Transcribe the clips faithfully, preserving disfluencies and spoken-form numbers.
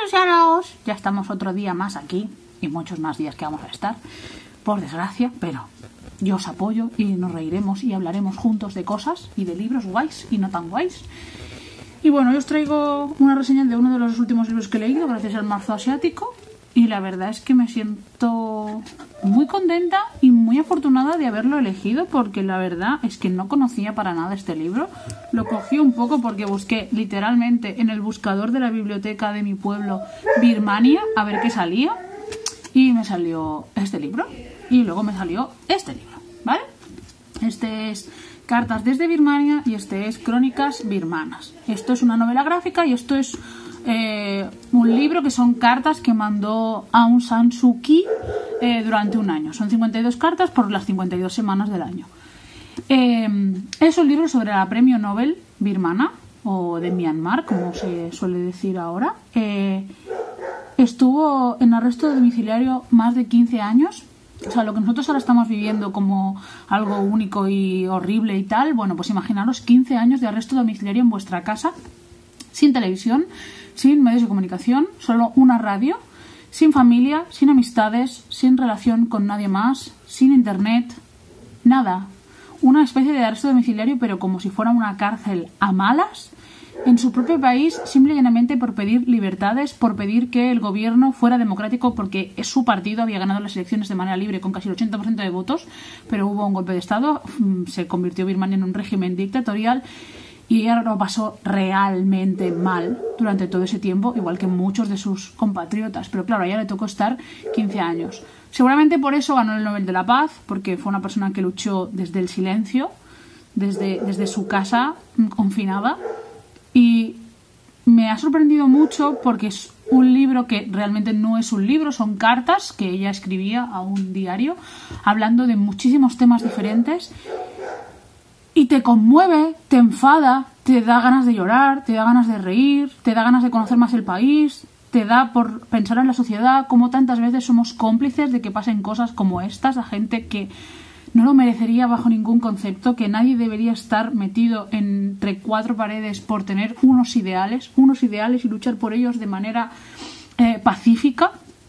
anunciaros, ya estamos otro día más aquí y muchos más días que vamos a estar, por desgracia, pero yo os apoyo y nos reiremos y hablaremos juntos de cosas y de libros guays y no tan guays. Y bueno, yo os traigo una reseña de uno de los últimos libros que he leído gracias al marzo asiático y la verdad es que me siento muy contenta y muy afortunada de haberlo elegido porque la verdad es que no conocía para nada este libro. Lo cogí un poco porque busqué literalmente en el buscador de la biblioteca de mi pueblo Birmania a ver qué salía y me salió este libro y luego me salió este libro, ¿vale? Este es Cartas desde Birmania y este es Crónicas Birmanas. Esto es una novela gráfica y esto es eh, un libro que son cartas que mandó Aung San Suu Kyi eh, durante un año. Son cincuenta y dos cartas por las cincuenta y dos semanas del año. Eh, es un libro sobre la premio Nobel birmana o de Myanmar, como se suele decir ahora. Eh, estuvo en arresto domiciliario más de quince años. O sea, lo que nosotros ahora estamos viviendo como algo único y horrible y tal, bueno, pues imaginaros quince años de arresto domiciliario en vuestra casa, sin televisión, sin medios de comunicación, solo una radio, sin familia, sin amistades, sin relación con nadie más, sin internet, nada. Una especie de arresto domiciliario, pero como si fuera una cárcel a malas, en su propio país, simple y llanamente por pedir libertades, por pedir que el gobierno fuera democrático, porque su partido había ganado las elecciones de manera libre con casi el ochenta por ciento de votos, pero hubo un golpe de estado, se convirtió Birmania en un régimen dictatorial y ella lo pasó realmente mal durante todo ese tiempo, igual que muchos de sus compatriotas, pero claro, a ella le tocó estar quince años. Seguramente por eso ganó el Nobel de la Paz, porque fue una persona que luchó desde el silencio, desde, desde su casa confinada. Y me ha sorprendido mucho porque es un libro que realmente no es un libro, son cartas que ella escribía a un diario hablando de muchísimos temas diferentes y te conmueve, te enfada, te da ganas de llorar, te da ganas de reír, te da ganas de conocer más el país, te da por pensar en la sociedad, como tantas veces somos cómplices de que pasen cosas como estas a gente que no lo merecería bajo ningún concepto, que nadie debería estar metido entre cuatro paredes por tener unos ideales, unos ideales y luchar por ellos de manera eh, pacífica.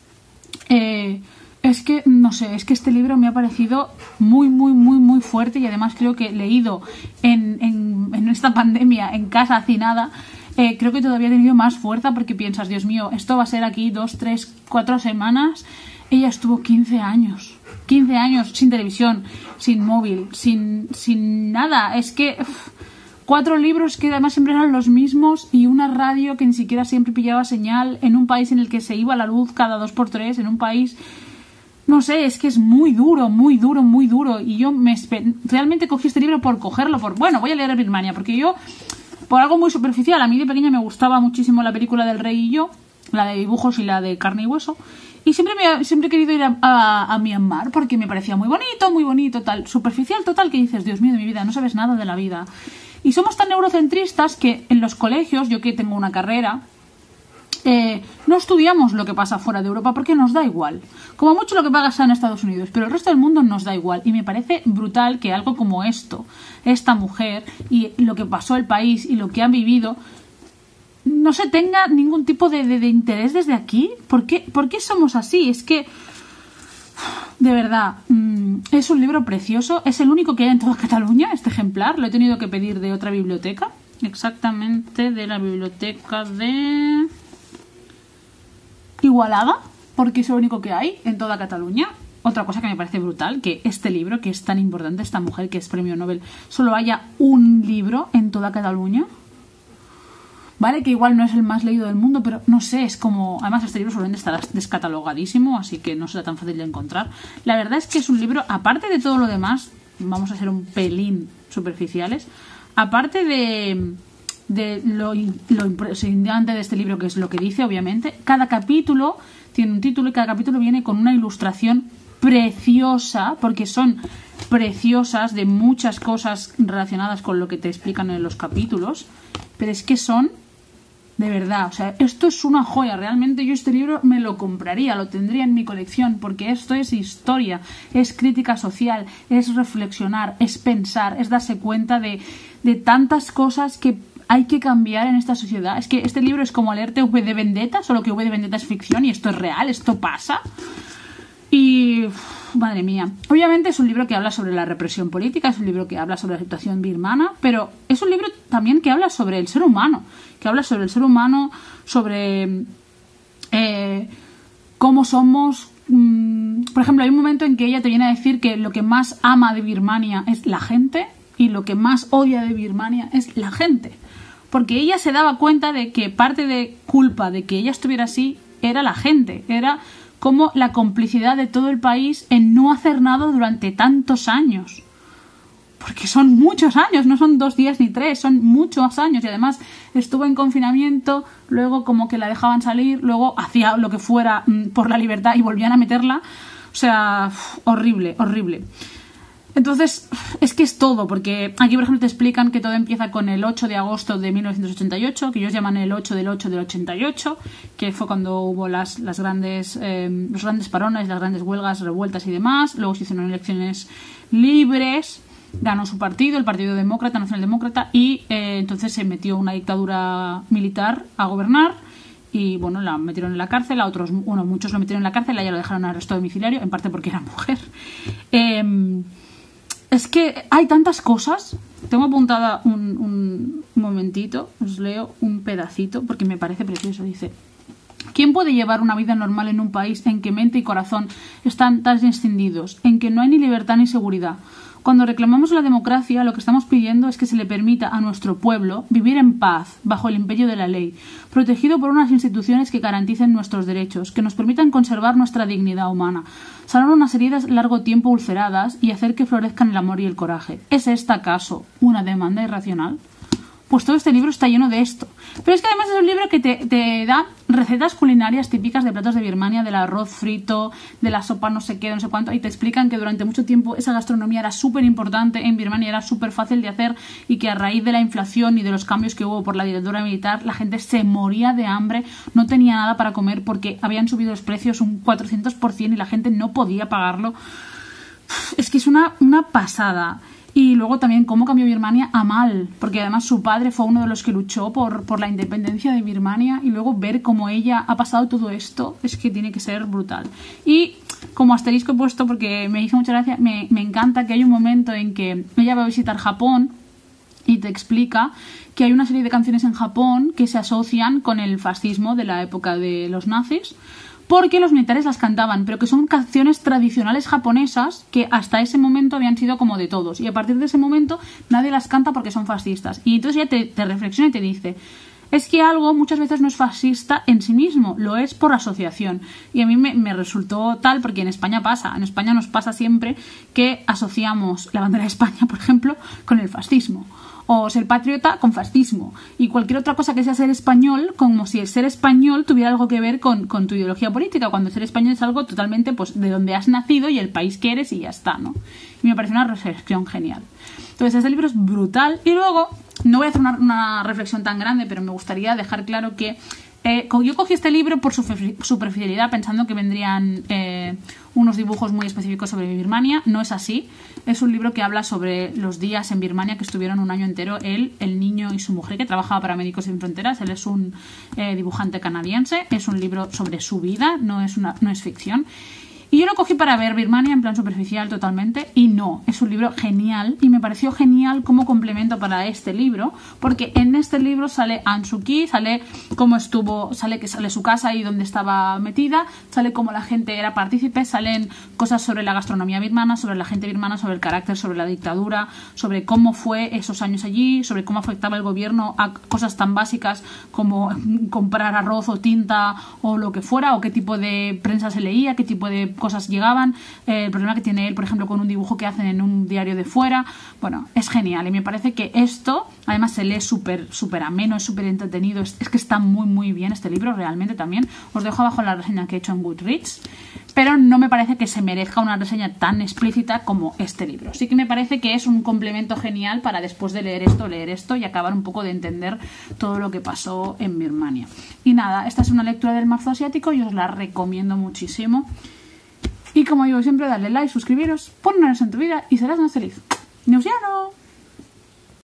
Eh, es que, no sé, es que este libro me ha parecido muy, muy, muy, muy fuerte y además creo que leído en, en, en esta pandemia, en casa hacinada, eh, creo que todavía ha tenido más fuerza porque piensas, Dios mío, esto va a ser aquí dos, tres, cuatro semanas. Ella estuvo quince años. quince años sin televisión, sin móvil, sin, sin nada. Es que uf, cuatro libros que además siempre eran los mismos y una radio que ni siquiera siempre pillaba señal en un país en el que se iba la luz cada dos por tres, en un país... No sé, es que es muy duro, muy duro, muy duro. Y yo me realmente cogí este libro por cogerlo, por... Bueno, voy a leer Birmania, porque yo, por algo muy superficial, a mí de pequeña me gustaba muchísimo la película del Rey y yo, la de dibujos y la de carne y hueso. Y siempre me siempre he querido ir a, a, a Myanmar porque me parecía muy bonito, muy bonito, tal. Superficial total que dices, Dios mío de mi vida, no sabes nada de la vida. Y somos tan eurocentristas que en los colegios, yo que tengo una carrera, eh, no estudiamos lo que pasa fuera de Europa porque nos da igual. Como mucho lo que pasa en Estados Unidos, pero el resto del mundo nos da igual. Y me parece brutal que algo como esto, esta mujer y lo que pasó el país y lo que han vivido... no se tenga ningún tipo de, de, de interés desde aquí. ¿Por qué, ¿Por qué somos así? Es que, de verdad, mmm, es un libro precioso. Es el único que hay en toda Cataluña, este ejemplar. Lo he tenido que pedir de otra biblioteca. Exactamente de la biblioteca de Igualada, porque es el único que hay en toda Cataluña. Otra cosa que me parece brutal, que este libro, que es tan importante, esta mujer que es premio Nobel, solo haya un libro en toda Cataluña. Vale, que igual no es el más leído del mundo, pero no sé, es como... Además, este libro seguramente estará descatalogadísimo, así que no será tan fácil de encontrar. La verdad es que es un libro, aparte de todo lo demás, vamos a ser un pelín superficiales, aparte de, de lo, lo impresionante de este libro, que es lo que dice, obviamente, cada capítulo tiene un título y cada capítulo viene con una ilustración preciosa, porque son preciosas de muchas cosas relacionadas con lo que te explican en los capítulos, pero es que son... De verdad, o sea, esto es una joya. Realmente yo este libro me lo compraría, lo tendría en mi colección, porque esto es historia, es crítica social, es reflexionar, es pensar, es darse cuenta de, de tantas cosas que hay que cambiar en esta sociedad. Es que este libro es como leerte V de Vendetta, solo que V de Vendetta es ficción y esto es real, esto pasa. Y... madre mía. Obviamente es un libro que habla sobre la represión política, es un libro que habla sobre la situación birmana, pero es un libro también que habla sobre el ser humano, que habla sobre el ser humano, sobre eh, cómo somos. Mmm, por ejemplo, hay un momento en que ella te viene a decir que lo que más ama de Birmania es la gente y lo que más odia de Birmania es la gente. Porque ella se daba cuenta de que parte de culpa de que ella estuviera así era la gente, era como la complicidad de todo el país en no hacer nada durante tantos años. Porque son muchos años, no son dos días ni tres, son muchos años. Y además estuvo en confinamiento, luego como que la dejaban salir, luego hacía lo que fuera mmm, por la libertad y volvían a meterla. O sea, uf, horrible, horrible. Entonces, es que es todo, porque aquí, por ejemplo, te explican que todo empieza con el ocho de agosto de mil novecientos ochenta y ocho, que ellos llaman el ocho del ocho del ochenta y ocho, que fue cuando hubo las, las grandes, eh, los grandes parones, las grandes huelgas, revueltas y demás. Luego se hicieron elecciones libres, ganó su partido, el Partido Demócrata, Nacional Demócrata, y eh, entonces se metió una dictadura militar a gobernar. Y bueno, la metieron en la cárcel, a otros, bueno, muchos lo metieron en la cárcel, a ella lo dejaron en arresto domiciliario, en parte porque era mujer. Eh, Es que hay tantas cosas. Tengo apuntada un, un momentito, os leo un pedacito porque me parece precioso. Dice: ¿quién puede llevar una vida normal en un país en que mente y corazón están tan escindidos, en que no hay ni libertad ni seguridad? Cuando reclamamos la democracia, lo que estamos pidiendo es que se le permita a nuestro pueblo vivir en paz, bajo el imperio de la ley, protegido por unas instituciones que garanticen nuestros derechos, que nos permitan conservar nuestra dignidad humana, sanar unas heridas largo tiempo ulceradas y hacer que florezcan el amor y el coraje. ¿Es esta acaso una demanda irracional? Pues todo este libro está lleno de esto. Pero es que además es un libro que te, te da recetas culinarias típicas de platos de Birmania, del arroz frito, de la sopa no sé qué, no sé cuánto, y te explican que durante mucho tiempo esa gastronomía era súper importante en Birmania, era súper fácil de hacer y que a raíz de la inflación y de los cambios que hubo por la dictadura militar, la gente se moría de hambre, no tenía nada para comer porque habían subido los precios un cuatrocientos por ciento y la gente no podía pagarlo. Es que es una, una pasada. Y luego también cómo cambió Birmania a mal, porque además su padre fue uno de los que luchó por, por la independencia de Birmania, y luego ver cómo ella ha pasado todo esto es que tiene que ser brutal. Y como asterisco he puesto, porque me hizo mucha gracia, me, me encanta que hay un momento en que ella va a visitar Japón y te explica que hay una serie de canciones en Japón que se asocian con el fascismo de la época de los nazis, porque los militares las cantaban, pero que son canciones tradicionales japonesas que hasta ese momento habían sido como de todos, y a partir de ese momento nadie las canta porque son fascistas. Y entonces ella te, te reflexiona y te dice: es que algo muchas veces no es fascista en sí mismo, lo es por asociación. Y a mí me, me resultó tal, porque en España pasa, en España nos pasa siempre que asociamos la bandera de España, por ejemplo, con el fascismo, o ser patriota con fascismo, y cualquier otra cosa que sea ser español, como si el ser español tuviera algo que ver con, con tu ideología política, cuando ser español es algo totalmente pues de donde has nacido y el país que eres y ya está, ¿no? Y me parece una reflexión genial. Entonces este libro es brutal. Y luego, no voy a hacer una, una reflexión tan grande, pero me gustaría dejar claro que Eh, yo cogí este libro por su superficialidad, pensando que vendrían eh, unos dibujos muy específicos sobre Birmania. No es así. Es un libro que habla sobre los días en Birmania que estuvieron un año entero él, el niño y su mujer, que trabajaba para Médicos Sin Fronteras. Él es un eh, dibujante canadiense. Es un libro sobre su vida, no es, una, no es ficción. Y yo lo cogí para ver Birmania en plan superficial totalmente, y no, es un libro genial, y me pareció genial como complemento para este libro, porque en este libro sale Aung Suu Kyi, sale cómo estuvo, sale que sale su casa y dónde estaba metida, sale cómo la gente era partícipe, salen cosas sobre la gastronomía birmana, sobre la gente birmana, sobre el carácter, sobre la dictadura, sobre cómo fue esos años allí, sobre cómo afectaba el gobierno a cosas tan básicas como comprar arroz o tinta o lo que fuera, o qué tipo de prensa se leía, qué tipo de cosas llegaban, eh, el problema que tiene él, por ejemplo, con un dibujo que hacen en un diario de fuera. Bueno, es genial, y me parece que esto, además se lee súper súper ameno, es súper entretenido, es, es que está muy muy bien este libro, realmente también. Os dejo abajo la reseña que he hecho en Goodreads, pero no me parece que se merezca una reseña tan explícita como este libro. Sí que me parece que es un complemento genial para después de leer esto, leer esto y acabar un poco de entender todo lo que pasó en Birmania. Y nada, esta es una lectura del marzo asiático y os la recomiendo muchísimo. Y como digo siempre, darle like, suscribiros, pon una en tu vida y serás más feliz. ¡Nos vemos!